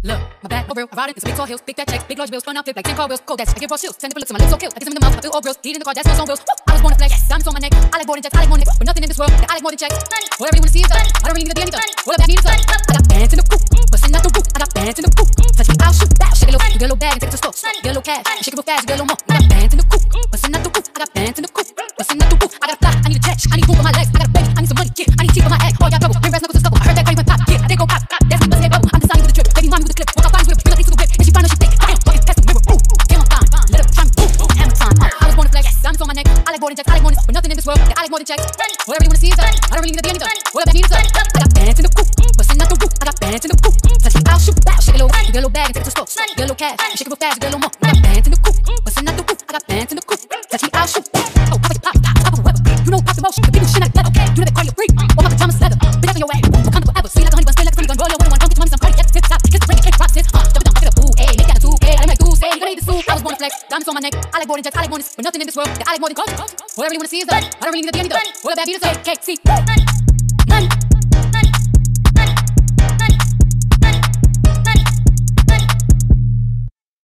Look, my back, no real, I ride it, it's a big tall hills, big fat checks, big large bills, run out, flip like 10 car wheels, cold dash, I give raw chills, 10 different looks, and my lips so kill, I get them in the mouth, I feel all grills, heat in the car, that's what's on wheels, I was born to flex, diamonds on my neck, I like boarding jets, I like more niggas, but nothing in this world, that I like more than checks, whatever you wanna see is done, I don't really need to be anything, all I need is love, I got bands in the coop, bustin' out the roof, I got bands in the coop, touch me, I'll shoot, bow, shake a little, you get a little bag and take it to the store, get a little cash, shake it real fast, you get a little more, I got bands in the coop, bustin' out the roof, I got bands in the coop, bustin' out the roof, I got a fly, I need a jet, I need room for my legs, I got a baby, I need some money, yeah, I need teeth for my egg, all y'all double, bring brass knuckles and stubble, I heard that Cardi went pop, yeah, I did go pop, that's me, bust head bubble, I'm designing with the drip, baby mommy with the clip, walk out fine with a bring a piece of the whip, and she find out she thick, damn, fucking pest mirror, ooh, damn I'm fine, let her try me, ooh, hammer time, I was born to flex, diamonds on my neck, I like boarding jets, I like more niggas, but nothing in this world, that I like more than checks, whatever you wanna see is done, I don't really need to be anything, all I need is love, I got bands in the coop, bustin' out the roof, I got bands in the coop, touch me, I'll shoot, bow, shake a little, you get a little bag and take it to the store, get a little cash, shake it real fast, you get a little more, I got bands in the coop, bustin' out the roof, I got bands in the coop, touch me, I'll shoot, oh, pop it, pop whoever, you know pop the motion, the people shit like leather, you know that Cardi a freak, all my pajamas leather, been up in your ass, we'll come forever, sweet like a honey bun, stay like a funny gun, roll your window one, don't get your money, some Cardi, get the tip top, kiss the ring, kick rocks it, jump it down, get a ooh, ayy, make that a 2K, I like dudes, say, you gonna need the suit, I was born to flex, diamonds on my neck, I like boarding jets, I like more niggas, but nothing in this world, that I like more than culture, whatever you wanna see is done, I don't really need to be anything, all I need is KC.